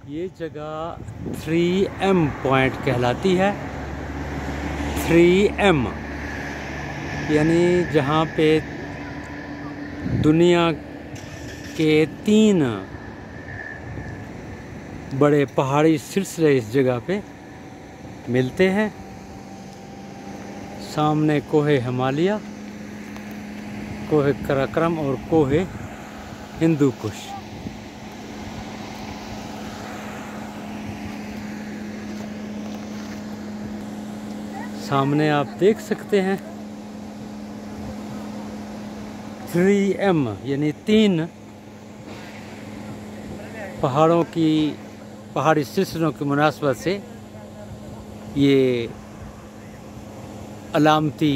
ये जगह 3M point कहलाती है। 3M यानी जहाँ पे दुनिया के 3 बड़े पहाड़ी सिलसिले इस जगह पे मिलते हैं। सामने कोहे हिमालय, कोहे कराक्रम और कोहे हिंदू कुश। सामने आप देख सकते हैं 3M यानी 3 पहाड़ी सिलसिलों की मुनासबत से ये अलामती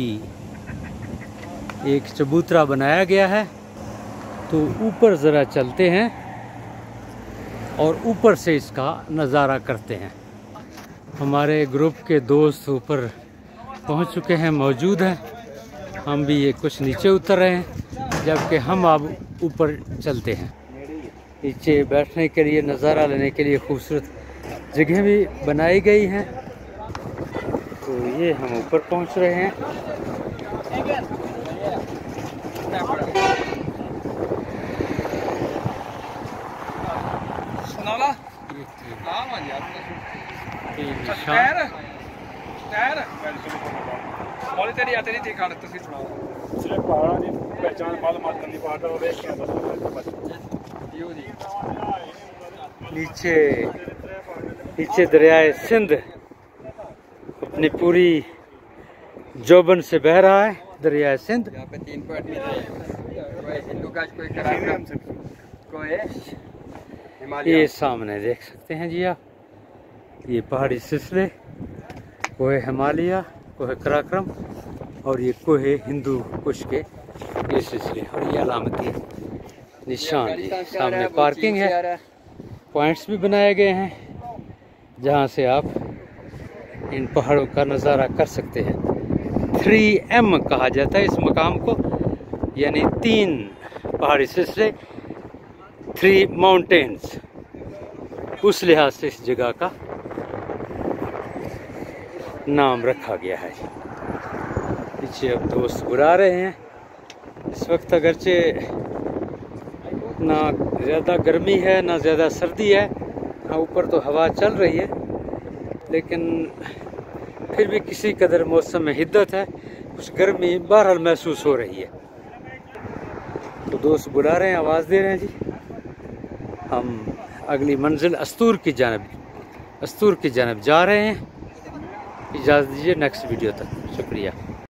एक चबूतरा बनाया गया है। तो ऊपर ज़रा चलते हैं और ऊपर से इसका नज़ारा करते हैं। हमारे ग्रुप के दोस्त ऊपर पहुंच चुके हैं, मौजूद हैं। हम भी ये कुछ नीचे उतर रहे हैं, जबकि हम अब ऊपर चलते हैं। नीचे बैठने के लिए, नज़ारा लेने के लिए खूबसूरत जगह भी बनाई गई हैं। तो ये हम ऊपर पहुंच रहे हैं। नीचे दरियाए सिंध अपनी पूरी जोबन से बह रहा है। दरियाए सिंध यहाँ पे 3 पॉइंट ये सामने देख सकते हैं जी आप। ये पहाड़ी सिलसिले, कोहे हिमालय, कोहे कराक्रम और ये कोहे हिंदू कुश के ये सिलसिले और ये अलामती निशान। सामने पार्किंग है, पॉइंट्स भी बनाए गए हैं जहां से आप इन पहाड़ों का नज़ारा कर सकते हैं। 3M कहा जाता है इस मकाम को, यानी 3 पहाड़ी सिलसिले, 3 माउंटेन्स। उस लिहाज से इस जगह का नाम रखा गया है। पीछे अब दोस्त बुला रहे हैं। इस वक्त अगरचे ना ज़्यादा गर्मी है ना ज़्यादा सर्दी है, हाँ ऊपर तो हवा चल रही है, लेकिन फिर भी किसी कदर मौसम में हिद्दत है, कुछ गर्मी बहरहाल महसूस हो रही है। तो दोस्त बुला रहे हैं, आवाज़ दे रहे हैं जी। हम अगली मंजिल अस्तूर की जानब जा रहे हैं। इजाज़त दीजिए, नेक्स्ट वीडियो तक। शुक्रिया।